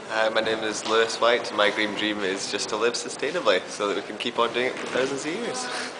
Hi, my name is Lewis White. My dream is just to live sustainably so that we can keep on doing it for thousands of years.